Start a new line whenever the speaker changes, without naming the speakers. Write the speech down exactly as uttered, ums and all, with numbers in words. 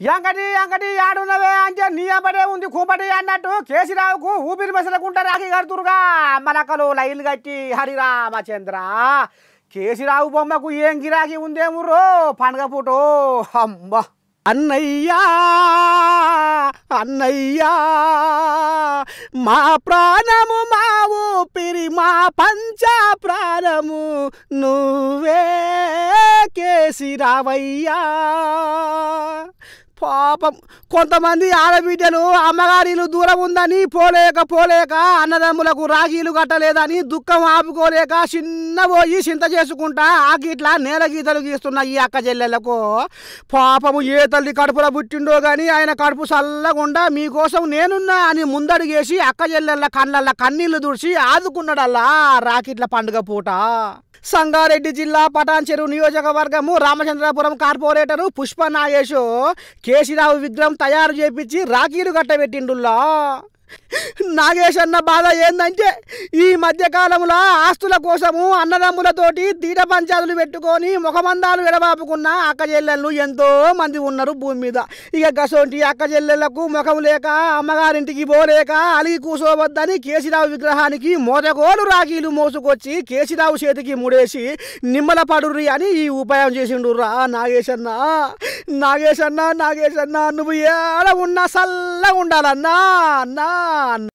ఎంకటి ఎంకటి ఆడున్నవే అంటే నీ అబడే ఉంది కుంపటి అన్నట్టు కేసీరావుకు ఊపిరి మెసలకుంటా రాఖీ కడుతురుగా మనకలు లైన్లు కట్టి హరిరామచంద్ర. కేసీరావు బొమ్మకు ఏం గిరాకీ ఉందేముర్రో పండుగ పూటో. అమ్మ అన్నయ్యా అన్నయ్యా మా ప్రాణము మా ఊపిరి మా పంచ ప్రాణము నువ్వే కేసీరావయ్యా. పాపం కొంతమంది ఆడబిడ్డలు అమ్మగారిలు దూరం ఉందని పోలేక పోలేక అన్నదమ్ములకు రాఖీలు కట్టలేదని దుఃఖం ఆపుకోలేక చిన్న పోయి చింత చేసుకుంటా ఆకిట్లా నేల గీతలు గీస్తున్న ఈ అక్క చెల్లెళ్లకు పాపము ఏ తల్లి కడుపులో పుట్టిండో గాని ఆయన కడుపు చల్లకుండా మీకోసం నేనున్నా అని ముందడుగేసి అక్క చెల్లెళ్ళ కళ్ళల్లో కన్నీళ్లు దుడిచి ఆదుకున్నాడల్లా రాకిట్ల పండుగ పూట. సంగారెడ్డి జిల్లా పటాన్ చెరువు నియోజకవర్గము రామచంద్రపురం కార్పొరేటరు పుష్ప నాగేష్ కేసీరావు విగ్రహం తయారు చేపించి రాఖీలు కట్టబెట్టిండుల్లా. నాగేష్ అన్న బాధ ఏందంటే ఈ మధ్యకాలంలో ఆస్తుల కోసము అన్నదమ్ములతోటి తీట పంచాదులు పెట్టుకొని ముఖమందాలు ఎడబాపుకున్న అక్క చెల్లెళ్ళు ఎంతో మంది ఉన్నారు భూమి మీద. ఇక గసోంటి అక్క చెల్లెళ్లకు ముఖం లేక అమ్మగారింటికి పోలేక అలిగి కూసోవద్దని కేసీరావు విగ్రహానికి మోతగోలు రాఖీలు మోసుకొచ్చి కేసీరావు చేతికి ముడేసి నిమ్మల పడుర్రి అని ఈ ఉపాయం చేసిండు రా నాగేష్ అన్న. నాగేష్ అన్న నాగేష్ అన్న నువ్వు ఏడ ఉన్నా చల్లగా ఉండాలన్నా అన్నా.